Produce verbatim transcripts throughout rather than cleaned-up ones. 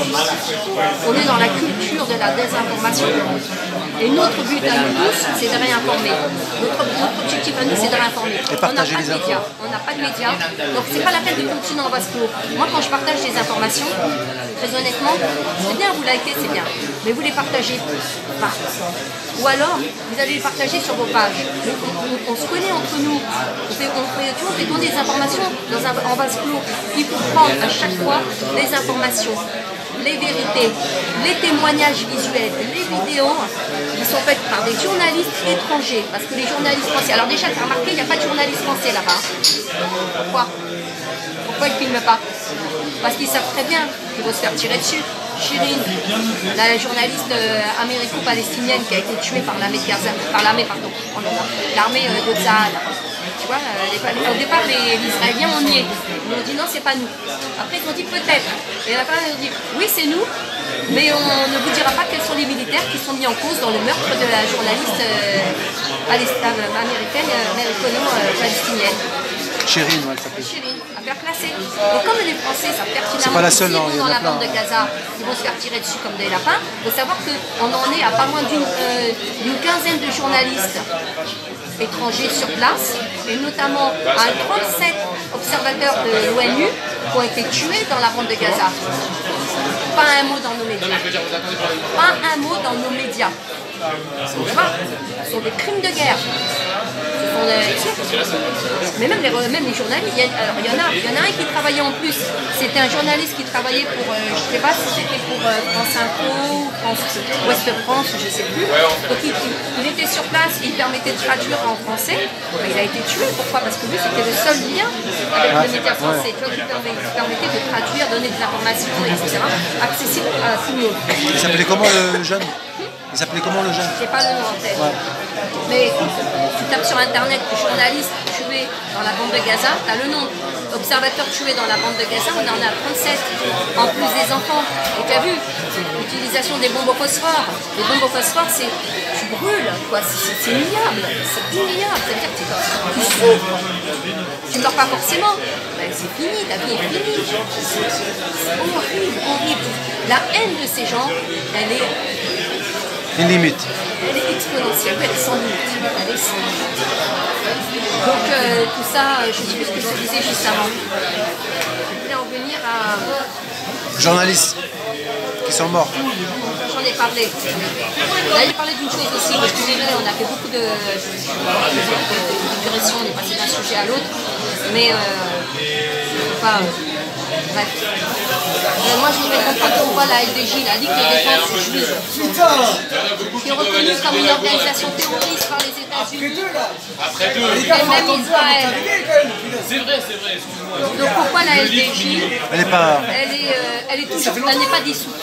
On est dans la culture de la désinformation. Et notre but à nous tous, c'est de réinformer. Notre, notre objectif à nous, c'est de réinformer. Et partager on n'a pas les de médias. On n'a pas de médias. Donc c'est pas la peine de continuer en vase clos. Moi, quand je partage des informations, très honnêtement, c'est bien, vous likez, c'est bien. Mais vous les partagez pas. Ou alors, vous allez les partager sur vos pages. Mais on, on, on se connaît entre nous. On fait, on fait, tu vois, on fait tourner des informations dans un, en vase clos. Il faut prendre à chaque fois les informations, les vérités, les témoignages visuels, les vidéos qui sont faites par des journalistes étrangers. Parce que les journalistes français... Alors déjà, tu as remarqué, il n'y a pas de journalistes français là-bas. Pourquoi Pourquoi ils ne filment pas? Parce qu'ils savent très bien qu'ils vont se faire tirer dessus. Shirin, la journaliste euh, américo-palestinienne qui a été tuée par l'armée de Gaza, par l'armée, pardon, l'armée euh, de Tzahal. Tu vois, euh, les, au départ, les, les Israéliens ont nié. Ils ont dit non, c'est pas nous. Après, ils ont dit peut-être. Et la fin, ils ont dit oui, c'est nous, mais on ne vous dira pas quels sont les militaires qui sont mis en cause dans le meurtre de la journaliste euh, américaine, euh, américano-palestinienne. Shirin, ouais, elle s'appelle. Shirin, affaire classée. Et comme les Français savent pertinemment c'est pas la seule, non, que dans la bande de Gaza, ils vont se faire tirer dessus comme des lapins, il faut savoir qu'on en est à pas moins d'une euh, quinzaine de journalistes étrangers sur place, et notamment à trente-sept observateurs de l'ONU qui ont été tués dans la bande de Gaza. Pas un mot dans nos médias. Pas un mot dans nos médias. Tu vois, ce sont des crimes de guerre. Mais même les, même les journalistes, il y, a, alors, il, y en a, il y en a un qui travaillait en plus. C'était un journaliste qui travaillait pour, euh, je ne sais pas si c'était pour euh, France Info, France, Ouest France, je ne sais plus. Donc il, il était sur place, il permettait de traduire en français. Ben, il a été tué, pourquoi? Parce que lui, c'était le seul lien avec le média français. Tu vois, qui permettait de traduire, donner des informations, et cetera, accessibles à tout le monde. Il s'appelait comment le jeune? Il s'appelait comment le jeune? Je n'ai pas le nom en tête. Ouais. Mais tu tapes sur internet journaliste tué dans la bande de Gaza, tu as le nom. Observateur tué dans la bande de Gaza, on en a trente-sept, en plus des enfants. Et tu as vu, l'utilisation des bombes au phosphore. Les bombes au phosphore, c'est tu brûles, quoi. C'est ignoble. C'est ignoble. C'est-à-dire que tu souffres. Tu ne meurs pas forcément. Ben, c'est fini, ta vie est finie. C'est horrible, horrible. La haine de ces gens, elle est... Une limite. Elle est exponentielle, elle est sans limite. Elle est sans limite. Donc euh, tout ça, je sais plus ce que je te disais juste avant. Je voulais en venir à... Journalistes qui sont morts. J'en ai parlé. Là, j'ai parlé d'une chose aussi, parce que on a fait beaucoup de digressions, on est passé d'un sujet à l'autre. Mais euh, pas... Bref. Euh, moi, je voudrais comprendre pourquoi la L D J, la Ligue de défense juive, qui est reconnue comme une organisation terroriste par les États-Unis, après deux, et même Israël. C'est vrai, c'est vrai, excuse-moi. Donc pourquoi la L D J, Elle n'est pas... elle est, euh, elle est toujours, elle n'est pas dissoute.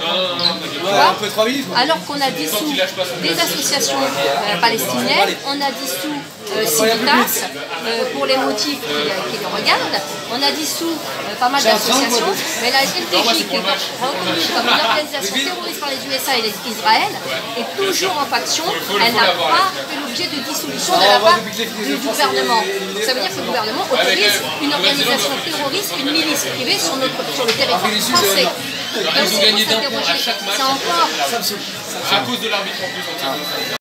Ouais, alors qu'on a dissous des associations euh, palestiniennes, on a dissous euh, Civitas euh, pour les motifs qui, qui les regardent, on a dissous euh, pas mal d'associations, mais la L D J qui est reconnue comme une organisation terroriste par les U S A et les Israël est toujours en faction, elle n'a pas fait l'objet de dissolution de la part du gouvernement. Donc ça veut dire que le gouvernement autorise une organisation terroriste, une milice privée sur, notre, sur le territoire français. Ils ont gagné d'un point à chaque match. C'est encore... À cause de l'arbitre en plus.